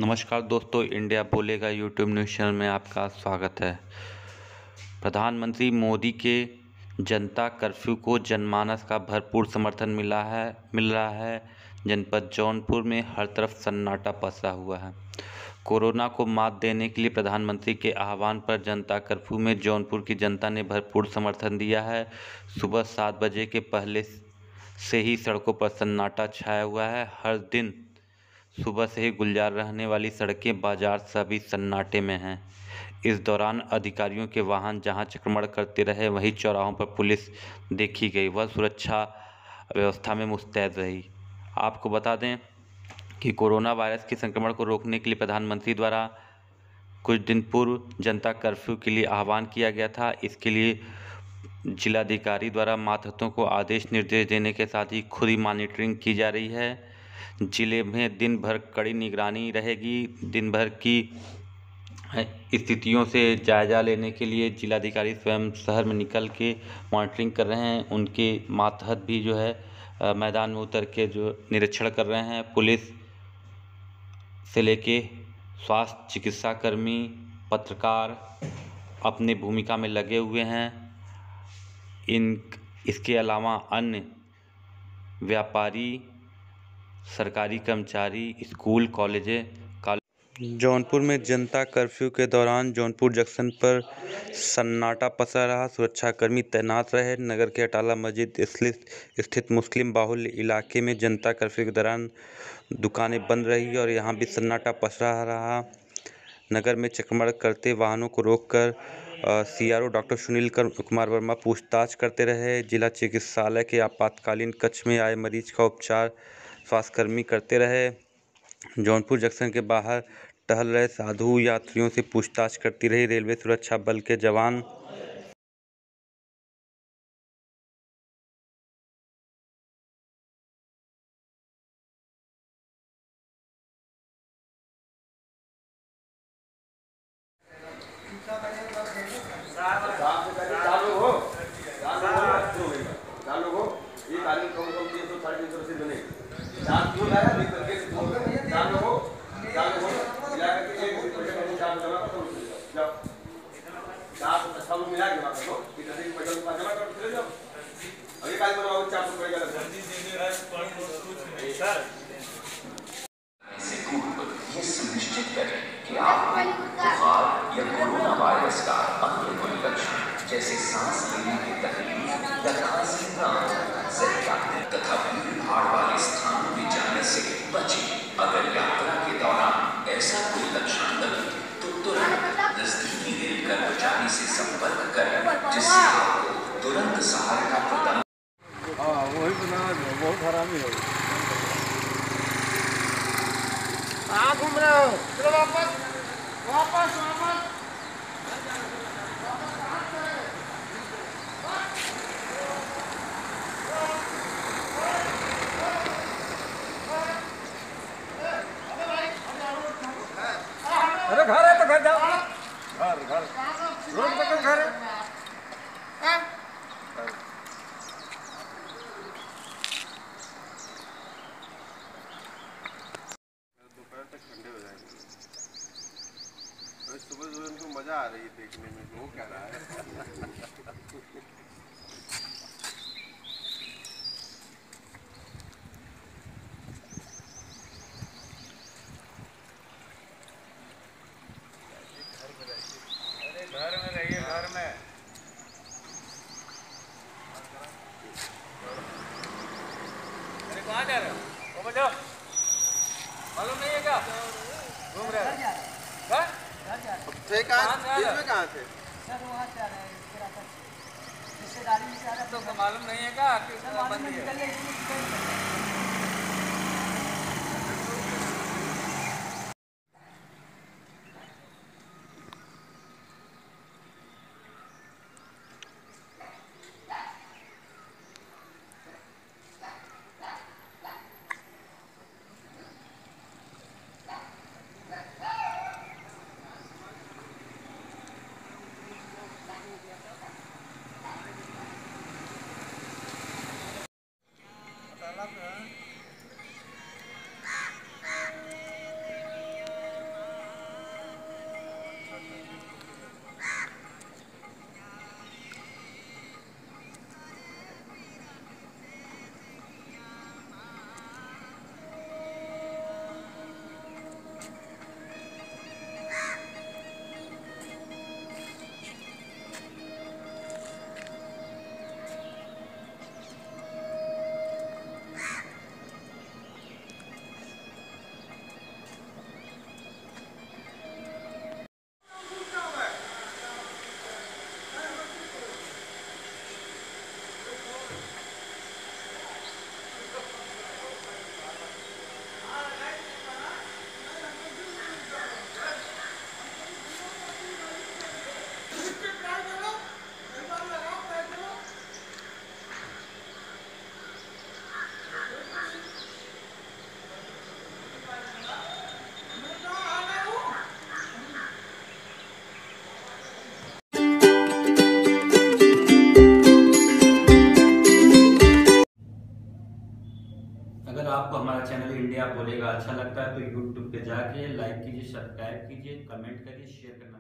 नमस्कार दोस्तों, इंडिया बोलेगा यूट्यूब न्यूज़ चैनल में आपका स्वागत है। प्रधानमंत्री मोदी के जनता कर्फ्यू को जनमानस का भरपूर समर्थन मिल रहा है। जनपद जौनपुर में हर तरफ सन्नाटा पसरा हुआ है। कोरोना को मात देने के लिए प्रधानमंत्री के आह्वान पर जनता कर्फ्यू में जौनपुर की जनता ने भरपूर समर्थन दिया है। सुबह 7 बजे के पहले से ही सड़कों पर सन्नाटा छाया हुआ है। हर दिन सुबह से ही गुलजार रहने वाली सड़कें, बाजार सभी सन्नाटे में हैं। इस दौरान अधिकारियों के वाहन जहां चक्रमण करते रहे, वहीं चौराहों पर पुलिस देखी गई। वह सुरक्षा व्यवस्था में मुस्तैद रही। आपको बता दें कि कोरोना वायरस के संक्रमण को रोकने के लिए प्रधानमंत्री द्वारा कुछ दिन पूर्व जनता कर्फ्यू के लिए आह्वान किया गया था। इसके लिए जिलाधिकारी द्वारा मातहतों को आदेश निर्देश देने के साथ ही खुद ही मॉनिटरिंग की जा रही है। जिले में दिन भर कड़ी निगरानी रहेगी। दिन भर की स्थितियों से जायजा लेने के लिए जिलाधिकारी स्वयं शहर में निकल के मॉनिटरिंग कर रहे हैं। उनके मातहत भी जो है मैदान में उतर के जो निरीक्षण कर रहे हैं। पुलिस से लेके स्वास्थ्य चिकित्सा कर्मी, पत्रकार अपनी भूमिका में लगे हुए हैं। इसके अलावा अन्य व्यापारी, सरकारी कर्मचारी, स्कूल, कॉलेज जौनपुर में जनता कर्फ्यू के दौरान जौनपुर जंक्शन पर सन्नाटा पसरा रहा। सुरक्षाकर्मी तैनात रहे। नगर के अटाला मस्जिद स्थित मुस्लिम बाहुल्य इलाके में जनता कर्फ्यू के दौरान दुकानें बंद रही और यहां भी सन्नाटा पसरा रहा। नगर में चक्रमण करते वाहनों को रोककर सीआरओ डॉक्टर सुनील कुमार वर्मा पूछताछ करते रहे। जिला चिकित्सालय के आपातकालीन कक्ष में आए मरीज का उपचार स्वास्थ्यकर्मी करते रहे। जौनपुर जंक्शन के बाहर टहल रहे साधु यात्रियों से पूछताछ करती रही रेलवे सुरक्षा बल के जवान। ये सुनिश्चित करें कि आपको बुखार या कोरोना वायरस का अन्य कोई लक्षण जैसे सांस लेने की तकलीफ या खांसी न हो। जहरीला तथा भीड़-भाड़ वाले स्थानों में जाने से बचें। अगर यात्रा के दौरान ऐसा कोई लक्षण लगे तो तुरंत नजदीकी रेल कर्मचारी से संपर्क करें, जिससे आपको तुरंत सहायता प्रदान। वही बना बहुत हरामी है। घूम रहे हो, चलो वापस वापस वापस। अरे घर है तो घर जाओ। घर रोड पे क्यों घर है? सुबह उनको मजा आ रही है देखने में, वो कह रहा है। घर में रहिए, घर में। अरे कहाँ जा रहे हो? बच्चों मालूम नहीं है क्या? घूम रहे हो? कहाँ थे? सर वहाँ से आ रहे हैं, रिश्तेदारी में से आ रहे हैं। तो मालूम नहीं है क्या कि मालूम नहीं निकल अगर आपको हमारा चैनल इंडिया बोलेगा अच्छा लगता है तो यूट्यूब पे जाके लाइक कीजिए, सब्सक्राइब कीजिए, कमेंट करिए, शेयर करना।